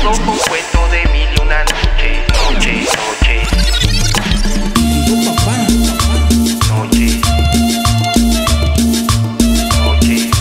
Todo fue un cuento de mil y una noche, noche, noche. Digo papá. Noche, noche.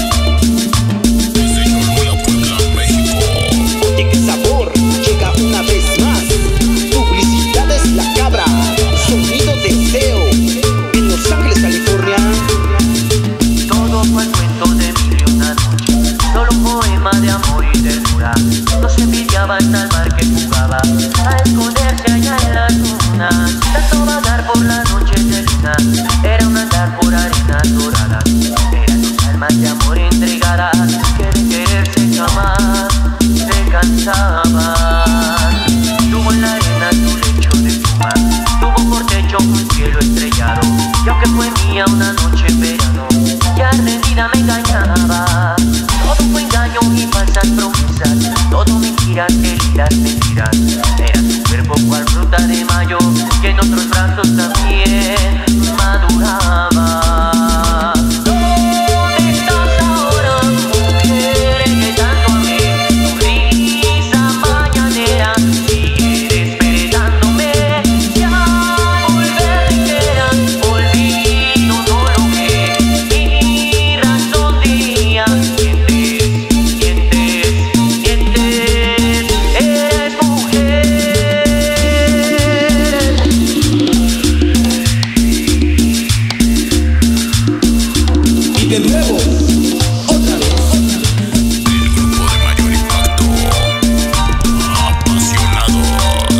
Señor Hola Puebla, México. Oye, qué sabor, llega una vez más. Publicidades La Cabra, sonido deseo, en Los Ángeles, California. Todo fue el cuento de mil y una noche, solo un poema de amor y ternura. No se envidiaban al mar que jugaba a esconderse allá en las dunas. Tanto vagar por la noche de luna, era un andar por arenas doradas. Eran dos almas de amor entregadas que de quererse jamás se cansaban. Tuvo en la arena su lecho de espuma, tuvo por techo un cielo estrellado. Y aunque fue mía una noche en verano, ya rendida me engañaba. Todo fue engaño y falsas promesas, todo mentiras, queridas mentiras. Era su cuerpo cual fruta de mayo, que en otros brazos también maduraba. ¿Dónde estás ahora, mujer que tanto amé? Tu risa mañanera sigue despertándome. Ya volver ligera, olvido no logré. Mi razón diría, mientes, eres mujer. Y de nuevo, otra vez. El grupo de mayor impacto. Apasionados.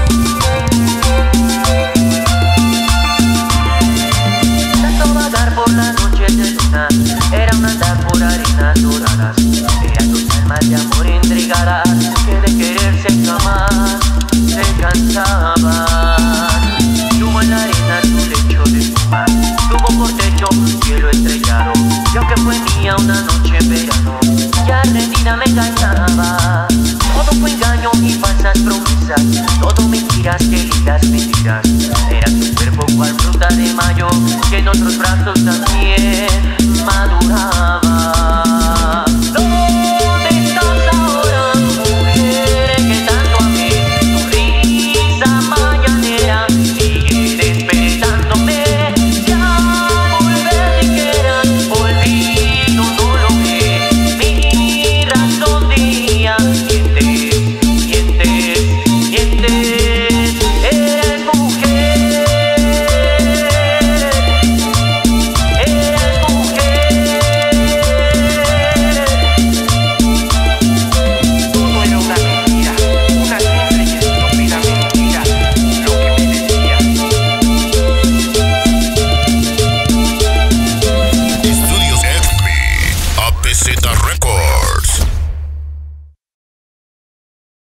Tanto vagar por la noche de luna, era un andar por arenas doradas. Eran dos almas de amor entregadas que de quererse jamás se cansaban. Tuvo en la arena su lecho de espuma, tuvo por techo un cielo estrellado. Y aunque fue mía una noche en verano, ya rendida me engañaba. Todo fue engaño y falsas promesas, todo mentiras, queridas mentiras. Era su cuerpo cual fruta de mayo, que en otros brazos también maduraba. ¿Dónde estás ahora, mujer que tanto amé? Tu risa mañanera sigue despertándome. Ya volver ligera, olvido no logré. Mi razón diría, mientes, eres mujer. Eres mujer. Todo era una mentira, una simple y estúpida mentira, lo que me decía. Estudios FB. APZ Records.